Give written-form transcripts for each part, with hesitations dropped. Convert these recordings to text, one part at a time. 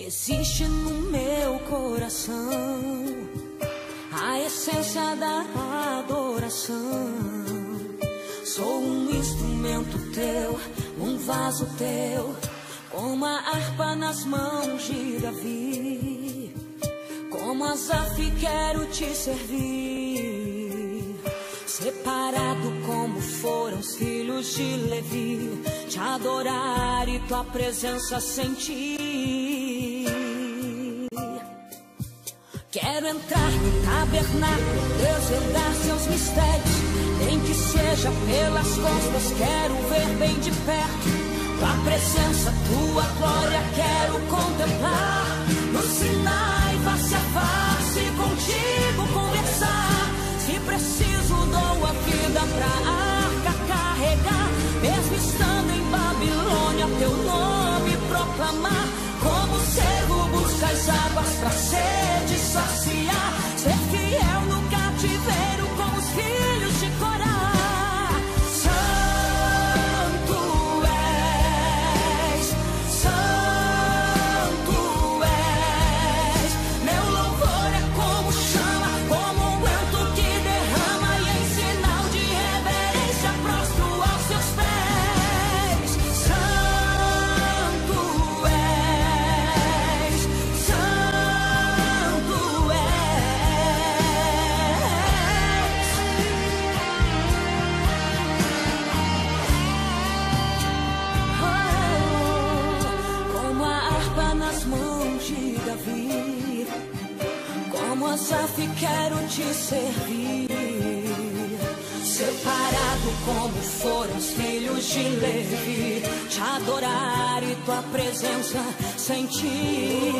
Existe no meu coração a essência da adoração. Sou um instrumento teu, um vaso teu, com uma harpa nas mãos de Davi. Como Asaf quero te servir, separado como foram os filhos de Levi, te adorar e tua presença sentir. Quero entrar no tabernáculo, desvendar seus mistérios, nem que seja pelas costas, quero ver bem de perto tua presença, tua glória, quero contemplar. No Sinai, face a face, contigo conversar. Se preciso, dou a vida pra arca carregar. Mesmo estando em Babilônia, teu nome proclamar. Como servo busca as águas pra sede saciar. Ser fiel no cativeiro com os filhos de Corá. Asaf, quero te servir, separado como foram os filhos de Levi, te adorar e tua presença sentir.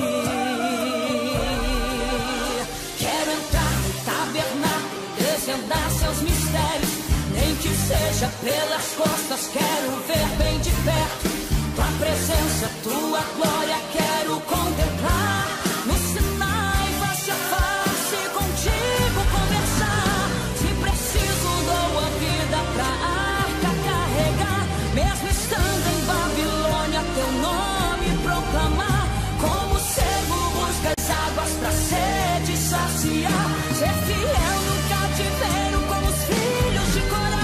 Quero entrar no tabernáculo, desvendar seus mistérios, nem que seja pelas costas, quero ver bem de perto tua presença, tua glória, quero contemplar. No Sinai, face a face, contigo conversar. Se preciso, dou a vida pra arca carregar. Mesmo estando em Babilônia, teu nome proclamar. Como servo busca as águas pra sede saciar. Ser fiel no cativeiro como os filhos de Corá.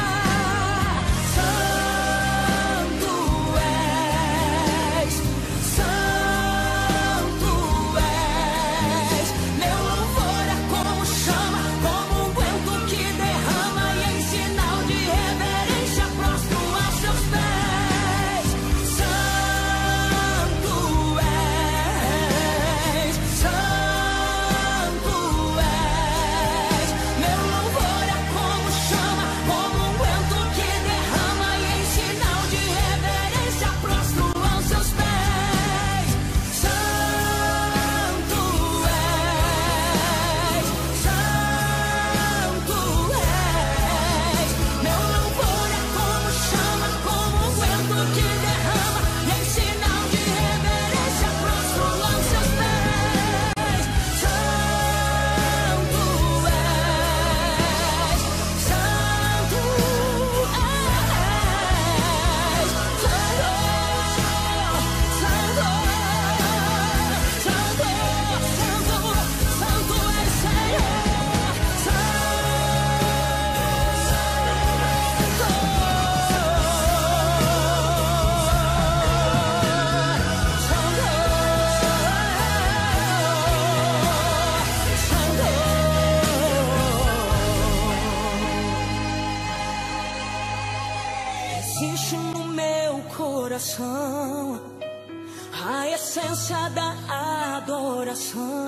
Existe no meu coração a essência da adoração.